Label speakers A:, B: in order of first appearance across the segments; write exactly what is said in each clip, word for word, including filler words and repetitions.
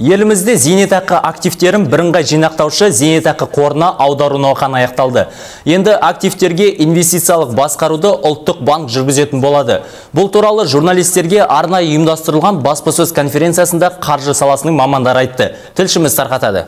A: Елімізде зейнетақы активтерін бірыңғай жинақтаушы зейнетақы қорына аудару науқаны аяқталды. Енді активтерге инвестициялық басқаруды ұлттық банк жүргізетін болады. Бұл туралы журналистерге арнайы ұйымдастырылған баспасөз конференциясында қаржы саласының мамандары айтты. Тілшіміз тарқатады.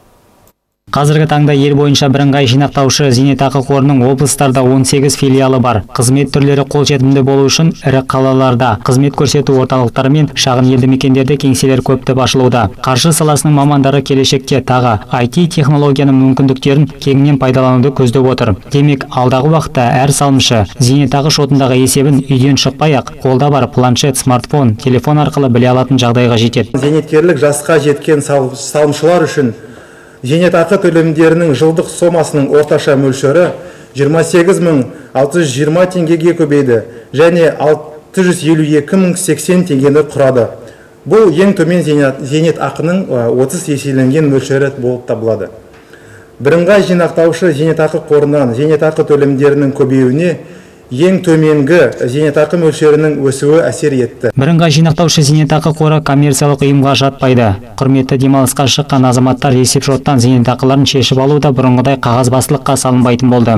B: Қазіргі таңда ел бойынша бірыңғай жинақтаушы зейнетақы қорының облыстарда он сегіз филиалы бар. Қызмет түрлері қолжетімді болу үшін ірі қалаларда қызмет көрсету орталықтары мен шағын елді мекендерде кеңселер көптеп ашылуда. Қаржы саласының мамандары келешекте тағы ай ти технологияның мүмкіндіктерін кеңінен пайдалануды көздеп отыр. Демек, алдағы уақытта әр салымшы зейнетақы шотындағы есебін үйден шықпай-ақ қолда бар планшет, смартфон, телефон арқылы біле алатын жағдайға жетеді.
C: Зейнеткерлік жасқа жеткен салымшылар үшін зейнетақы төлемдерінің жылдық сомасының орташа мөлшері жиырма сегіз мың алты жүз жиырма теңгеге көбейді және алты жүз елу екі мың сексен теңгені құрады. Бұл ең төмен зейнетақының отыз еселенген мөлшері болып табылады. Бірыңғай жинақтаушы зейнетақы қорынан зейнетақы төлемдерінің көбеюіне ең төменгі зейнетақы мөлшерінің өсуі әсер етті.
B: Бірыңғай жинақтаушы зейнетақы қоры коммерциялық ұйымға жатпайды. Құрметті демалысқа шыққан азаматтар есепшоттан зейнетақыларын шешіп алуда бұрынғыдай қағазбастылыққа салынбайтын болды.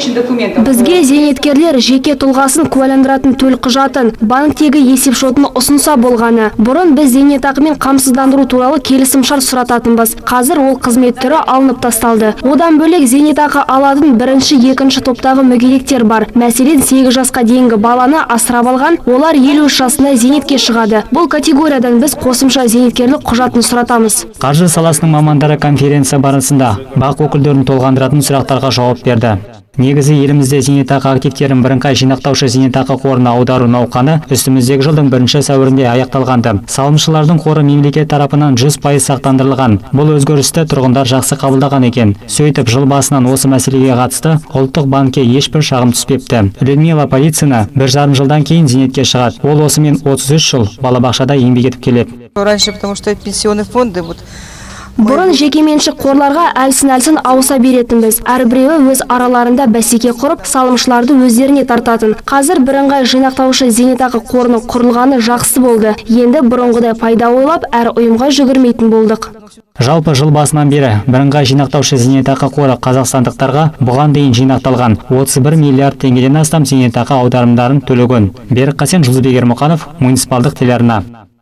D: Бізге зейнеткерлер жеке тұлғасын куәландыратын төлқұжатын банктегі есепшотын ұсынса болғаны. Бұрын біз зейнетақымен қамсыздандыру туралы келісімшарт сұрататынбыз. Қазір ол қызмет түрі алынып тасталды. Одан бөлек зейнетақы алатын бірінші, екінші топтағы мүгедектер бар. Мәселен, сегіз жасқа дейінгі баланы асырап алған, олар елу үш жасында зейнетке шығады. Бұл категориядан біз қосымша зейнеткерлік құжатын сұратамыз.
B: Қаржы саласының мамандары конференция барысында бақ өкілдерін толғандыратын сұрақтарға жауап берді. Негізі елімізде зейнетақы активтерін бірыңғай жинақтаушы зейнетақы қорына аудару науқаны үстіміздегі жылдың бірінші сәуірінде аяқталғанды. Салымшылардың қоры мемлекет тарапынан жүз пайыз сақтандырылған. Бұл өзгерісті тұрғындар жақсы қабылдаған екен. Сөйтіп, жыл басынан осы мәселеге қатысты ұлттық банкке ешбір шағым түспепті. Людмила Полицина бір жарым жылдан кейін зейнетке шығады. Ол осымен отыз үш жыл балабақшада еңбек етіп келеді.
E: Раньше, потому что пенсионные фонды вот
D: Бұрын жекеменшік қорларға әлсін-әлсін ауыса беретінбіз. Әрбіреуі өз араларында бәсеке құрып, салымшыларды өздеріне тартатын. Қазір бірыңғай жинақтаушы зейнетақы қорының құрылғаны жақсы болды. Енді бұрынғыдай пайда ойлап, әр ұйымға жүгірмейтін болдық.
B: Жалпы жыл басынан бері бірыңғай жинақтаушы зейнетақы қоры қазақстандықтарға бұған дейін жинақталған отыз бір миллиард теңгеден астам зейнетақы аударымдарын төлеген. Берік Қасен, Жұлдызбек Ермұқанов, муниципалдық телеарна.